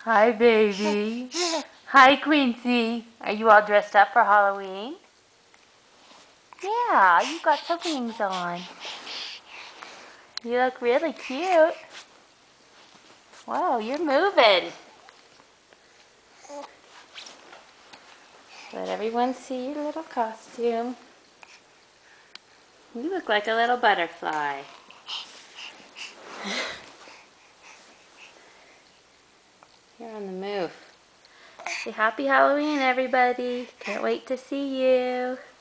Hi, baby. Hi, Quincy. Are you all dressed up for Halloween? Yeah, you got some wings on. You look really cute. Whoa, you're moving. Let everyone see your little costume. You look like a little butterfly. You're on the move. Say happy Halloween, everybody. Can't wait to see you.